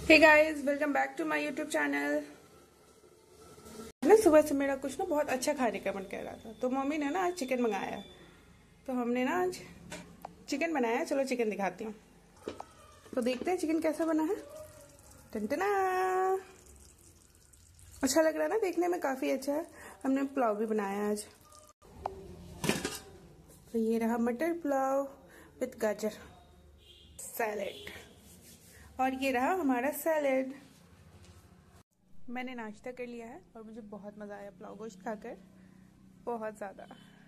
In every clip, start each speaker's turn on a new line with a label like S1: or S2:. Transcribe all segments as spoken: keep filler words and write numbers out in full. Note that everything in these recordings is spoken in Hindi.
S1: Hey guys, welcome back to my YouTube channel. ना सुबह से मेरा कुछ ना बहुत अच्छा खाने का मन कर रहा था, तो मम्मी ने ना आज चिकन मंगाया। तो हमने ना आज चिकन बनाया। चलो चिकन दिखाती हूँ, तो देखते हैं चिकन कैसा बना है। टनटना, अच्छा लग रहा है ना, देखने में काफ़ी अच्छा है। हमने पुलाव भी बनाया आज। तो ये रहा मटर पुलाव विद गाजर सैलेड, और ये रहा हमारा सैलेड। मैंने नाश्ता कर लिया है और मुझे बहुत मज़ा आया पुलाव गोश्त खाकर, बहुत ज़्यादा।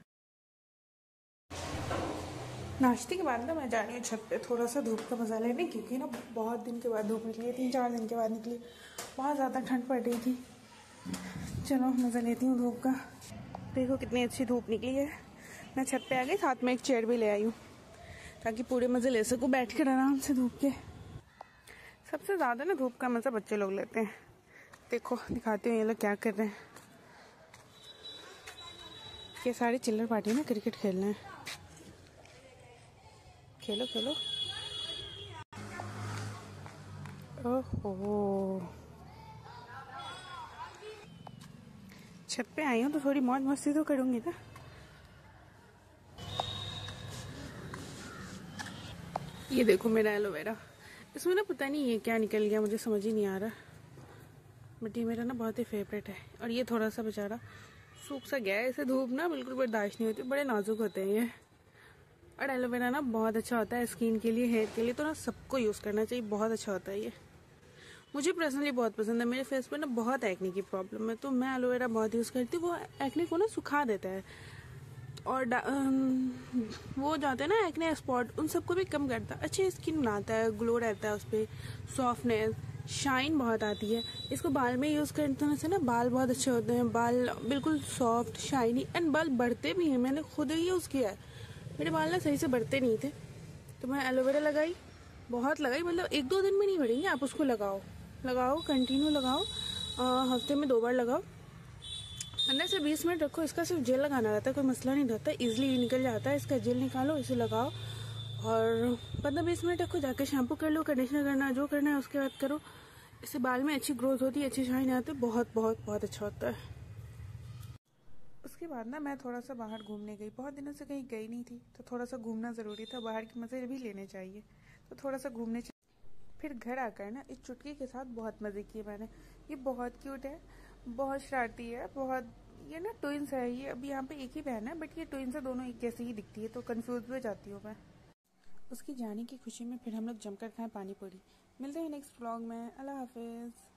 S1: नाश्ते के बाद ना मैं जा रही हूँ छत पे थोड़ा सा धूप का मज़ा लेने, क्योंकि ना बहुत दिन के बाद धूप निकली है, तीन चार दिन के बाद निकली। बहुत ज़्यादा ठंड पड़ रही थी। चलो मज़ा लेती हूँ धूप का। देखो कितनी अच्छी धूप निकली है। मैं छत पे आ गई, साथ में एक चेयर भी ले आई हूँ ताकि पूरे मज़े ले सकूँ बैठ कर आराम से धूप के। सबसे ज़्यादा ना धूप का मज़ा बच्चे लोग लेते हैं। देखो दिखाती हूँ ये लोग क्या कर रहे हैं। ये सारे चिल्लर पार्टी में क्रिकेट खेल रहे हैं। खेलो खेलो। ओहो, छत पे आई हूँ तो थोड़ी मौज मस्ती तो करूँगी ना। ये देखो मेरा एलोवेरा, इसमें ना पता नहीं ये क्या निकल गया, मुझे समझ ही नहीं आ रहा। बट ये मेरा ना बहुत ही फेवरेट है। और ये थोड़ा सा बेचारा सूख सा गया है, इसे धूप ना बिल्कुल बर्दाश्त नहीं होती, बड़े नाजुक होते हैं ये। और एलोवेरा ना बहुत अच्छा होता है स्किन के लिए, हेयर के लिए, तो ना सबको यूज़ करना चाहिए, बहुत अच्छा होता है ये। मुझे पर्सनली बहुत पसंद है। मेरे फेस पे ना बहुत एक्ने की प्रॉब्लम है, तो मैं एलोवेरा बहुत यूज़ करती हूँ। वो एक्ने को ना सुखा देता है, और वो जाते हैं ना एक्ने स्पॉट, उन सबको भी कम करता है, अच्छी स्किन बनाता है, ग्लो रहता है उस पर, सॉफ्टनेस, शाइन बहुत आती है। इसको बाल में यूज़ करने से ना बाल बहुत अच्छे होते हैं, बाल बिल्कुल सॉफ्ट शाइनी, एंड बाल बढ़ते भी हैं। मैंने खुद ही यूज़ किया है, मेरे बाल ना सही से बढ़ते नहीं थे, तो मैं एलोवेरा लगाई, बहुत लगाई, मतलब एक दो दिन में नहीं बढ़ेंगे। आप उसको लगाओ लगाओ कंटिन्यू लगाओ, हफ्ते में दो बार लगाओ, पंद्रह से बीस मिनट रखो। इसका सिर्फ जेल लगाना रहता है, कोई मसला नहीं रहता, इजीली निकल जाता है। इसका जेल निकालो, इसे लगाओ और पंद्रह बीस मिनट रखो, जाके शैम्पू कर लो, कंडीशनर करना जो करना है उसके बाद करो। इससे बाल में अच्छी ग्रोथ होती है, अच्छी शाइन आती है, बहुत बहुत बहुत अच्छा होता है। उसके बाद ना मैं थोड़ा सा बाहर घूमने गई, बहुत दिनों से कहीं गई नहीं थी, तो थोड़ा सा घूमना ज़रूरी था, बाहर के मज़े भी लेने चाहिए, तो थोड़ा सा घूमने। फिर घर आकर ना इस चुटकी के साथ बहुत मज़े किए मैंने। ये बहुत क्यूट है, बहुत शरारती है, बहुत, ये ना ट्विंस है। ये अभी यहाँ पे एक ही बहन है, बट ये ट्विंस है, दोनों एक जैसी ही दिखती है, तो कंफ्यूज हो जाती हूँ मैं। उसकी जाने की खुशी में फिर हम लोग जमकर खाएं पानी पूरी। मिलते हैं नेक्स्ट व्लॉग में। अल्लाह हाफिज़।